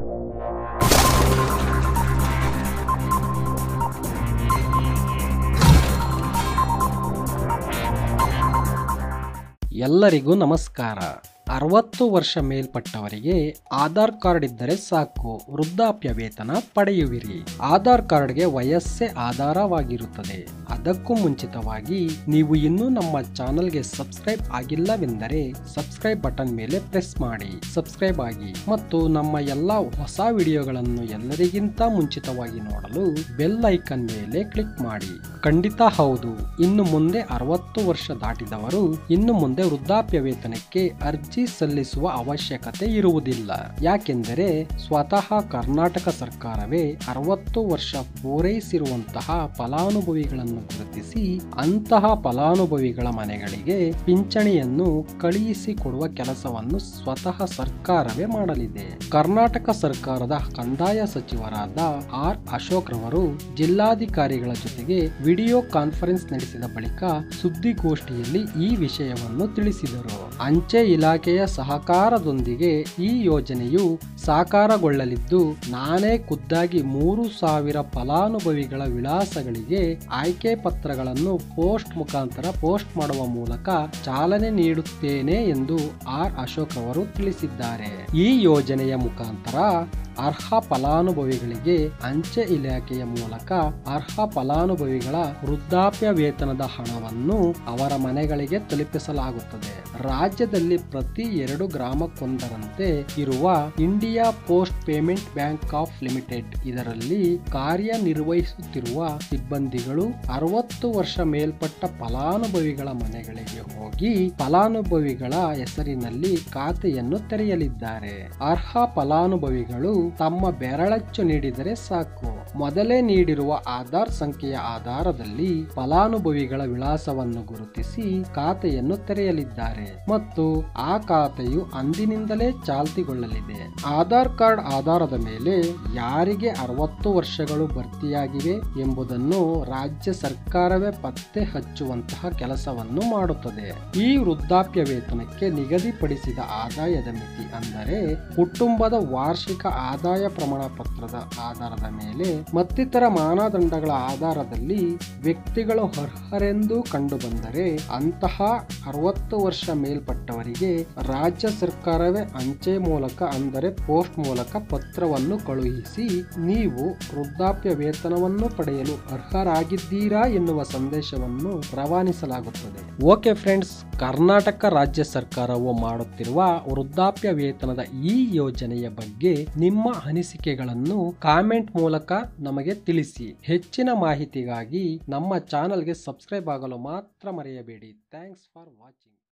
ಎಲ್ಲರಿಗೂ ನಮಸ್ಕಾರ. 60 ವರ್ಷ ಮೇಲ್ಪಟ್ಟವರಿಗೆ ಆಧಾರ್ ಕಾರ್ಡ್ ಇದ್ದರೆ ಸಾಕು, ವೃದ್ಧಾಪ್ಯ ವೇತನ ಪಡೆಯುವಿರಿ. ಆಧಾರ್ ಕಾರ್ಡ್ಗೆ ವಯಸ್ಸೇ ಆಧಾರವಾಗಿರುತ್ತದೆ. ಅದಕ್ಕೂ ಮುಂಚಿತವಾಗಿ ನೀವು ಇನ್ನೂ ನಮ್ಮ ಚಾನೆಲ್ಗೆ ಸಬ್ಸ್ಕ್ರೈಬ್ ಆಗಿಲ್ಲವೆಂದರೆ ಸಬ್ಸ್ಕ್ರೈಬ್ ಬಟನ್ ಮೇಲೆ ಪ್ರೆಸ್ ಮಾಡಿ ಸಬ್ಸ್ಕ್ರೈಬ್ ಆಗಿ ಮತ್ತು ನಮ್ಮ ಎಲ್ಲ ಹೊಸ ವಿಡಿಯೋಗಳನ್ನು ಎಲ್ಲರಿಗಿಂತ ಮುಂಚಿತವಾಗಿ ನೋಡಲು ಬೆಲ್ ಐಕನ್ ಮೇಲೆ ಕ್ಲಿಕ್ ಮಾಡಿ. ಖಂಡಿತ ಹೌದು, ಇನ್ನು ಮುಂದೆ 60 ವರ್ಷ ದಾಟಿದವರು ಇನ್ನು ಮುಂದೆ ವೃದ್ಧಾಪ್ಯ ವೇತನಕ್ಕೆ ಅರ್ಜಿ ಸಲ್ಲಿಸುವ ಅವಶ್ಯಕತೆ ಇರುವುದಿಲ್ಲ. ಯಾಕೆಂದರೆ ಸ್ವತಃ ಕರ್ನಾಟಕ ಸರ್ಕಾರವೇ 60 ವರ್ಷ ಪೂರೈಸಿರುವಂತಹ ಫಲಾನುಭವಿಗಳನ್ನು ಗುರುತಿಸಿ ಅಂತಹ ಫಲಾನುಭವಿಗಳ ಮನೆಗಳಿಗೆ ಪಿಂಚಣಿಯನ್ನು ಕಳುಹಿಸಿಕೊಡುವ ಕೆಲಸವನ್ನು ಸ್ವತಃ ಸರ್ಕಾರವೇ ಮಾಡಲಿದೆ. ಕರ್ನಾಟಕ ಸರ್ಕಾರದ ಕಂದಾಯ ಸಚಿವರಾದ ಆರ್ ಅಶೋಕ್ ರವರು ಜಿಲ್ಲಾಧಿಕಾರಿಗಳ ಜೊತೆಗೆ ವಿಡಿಯೋ ಕಾನ್ಫರೆನ್ಸ್ ನಡೆಸಿದ ಬಳಿಕ ಸುದ್ದಿಗೋಷ್ಠಿಯಲ್ಲಿ ಈ ವಿಷಯವನ್ನು ತಿಳಿಸಿದರು. ಅಂಚೆ ಇಲಾಖೆಯ ಸಹಕಾರದೊಂದಿಗೆ ಈ ಯೋಜನೆಯು ಸಾಕಾರಗೊಳ್ಳಲಿದ್ದು, ನಾನೇ ಖುದ್ದಾಗಿ 3,000 ಫಲಾನುಭವಿಗಳ ವಿಳಾಸಗಳಿಗೆ ಆಯ್ಕೆ ಪತ್ರಗಳನ್ನು ಪೋಸ್ಟ್ ಮುಖಾಂತರ ಪೋಸ್ಟ್ ಮಾಡುವ ಮೂಲಕ ಚಾಲನೆ ನೀಡುತ್ತೇನೆ ಎಂದು ಆರ್ ಅಶೋಕ್ ಅವರು ತಿಳಿಸಿದ್ದಾರೆ. ಈ ಯೋಜನೆಯ ಮುಖಾಂತರ ಅರ್ಹ ಫಲಾನುಭವಿಗಳಿಗೆ ಅಂಚೆ ಇಲಾಖೆಯ ಮೂಲಕ ಅರ್ಹ ಫಲಾನುಭವಿಗಳ ವೃದ್ಧಾಪ್ಯ ವೇತನದ ಹಣವನ್ನು ಅವರ ಮನೆಗಳಿಗೆ ತಲುಪಿಸಲಾಗುತ್ತದೆ. ರಾಜ್ಯದಲ್ಲಿ ಪ್ರತಿ 2 ಗ್ರಾಮಕ್ಕೊಂದರಂತೆ ಇರುವ India post payment bank of limited ಇದರಲ್ಲಿ ಕಾರ್ಯನಿರ್ವಹಿಸುತ್ತಿರುವ ಸಿಬ್ಬಂದಿಗಳು 60 ವರ್ಷ ಮೇಲ್ಪಟ್ಟ ಫಲಾನುಭವಿಗಳ ಮನೆಗಳಿಗೆ ಹೋಗಿ ಫಲಾನುಭವಿಗಳ ಹೆಸರಿನಲ್ಲಿ ಖಾತೆಯನ್ನು ತೆರೆಯಲಿದ್ದಾರೆ. ಅರ್ಹ ಫಲಾನುಭವಿಗಳು ತಮ್ಮ ಬೆರಳಚ್ಚು ನೀಡಿದರೆ ಸಾಕು. ಮೊದಲೇ ನೀಡಿರುವ ಆಧಾರ್ ಸಂಖ್ಯೆಯ ಆಧಾರದಲ್ಲಿ ಫಲಾನುಭವಿಗಳ ವಿಳಾಸವನ್ನು ಗುರುತಿಸಿ ಖಾತೆಯನ್ನು ತೆರೆಯಲಿದ್ದಾರೆ ಮತ್ತು ಆ ಖಾತೆಯು ಅಂದಿನಿಂದಲೇ ಚಾಲ್ತಿಗೊಳ್ಳಲಿದೆ. ಆಧಾರ್ ಕಾರ್ಡ್ ಆಧಾರದ ಮೇಲೆ ಯಾರಿಗೆ 60 ವರ್ಷಗಳು ಭರ್ತಿಯಾಗಿವೆ ಎಂಬುದನ್ನು ರಾಜ್ಯ ಸರ್ಕಾರವೇ ಪತ್ತೆ ಹಚ್ಚುವಂತಹ ಕೆಲಸವನ್ನು ಮಾಡುತ್ತದೆ. ಈ ವೃದ್ಧಾಪ್ಯ ವೇತನಕ್ಕೆ ನಿಗದಿಪಡಿಸಿದ ಆದಾಯದ ಮಿತಿ ಅಂದರೆ ಕುಟುಂಬದ ವಾರ್ಷಿಕ ಆದಾಯ ಪ್ರಮಾಣ ಪತ್ರದ ಆಧಾರದ ಮೇಲೆ ಮತ್ತಿತರ ಮಾನದಂಡಗಳ ಆಧಾರದಲ್ಲಿ ವ್ಯಕ್ತಿಗಳು ಅರ್ಹರೆಂದು ಕಂಡುಬಂದರೆ ಅಂತಹ 60 ವರ್ಷ ಮೇಲ್ಪಟ್ಟವರಿಗೆ ರಾಜ್ಯ ಸರ್ಕಾರವೇ ಅಂಚೆ ಮೂಲಕ ಅಂದರೆ ಪೋಸ್ಟ್ ಮೂಲಕ ಪತ್ರವನ್ನು ಕಳುಹಿಸಿ ನೀವು ವೃದ್ಧಾಪ್ಯ ವೇತನವನ್ನು ಪಡೆಯಲು ಅರ್ಹರಾಗಿದ್ದೀರಾ ಎನ್ನುವ ಸಂದೇಶವನ್ನು ರವಾನಿಸಲಾಗುತ್ತದೆ. ಓಕೆ ಫ್ರೆಂಡ್ಸ್, ಕರ್ನಾಟಕ ರಾಜ್ಯ ಸರ್ಕಾರವು ಮಾಡುತ್ತಿರುವ ವೃದ್ಧಾಪ್ಯ ವೇತನದ ಈ ಯೋಜನೆಯ ಬಗ್ಗೆ ನಿಮ್ಮ ಅನಿಸಿಕೆಗಳನ್ನು ಕಾಮೆಂಟ್ ಮೂಲಕ ನಮಗೆ ತಿಳಿಸಿ. ಹೆಚ್ಚಿನ ಮಾಹಿತಿಗಾಗಿ ನಮ್ಮ ಚಾನೆಲ್ಗೆ ಸಬ್ಸ್ಕ್ರೈಬ್ ಆಗಲು ಮಾತ್ರ ಮರೆಯಬೇಡಿ. Thanks for watching.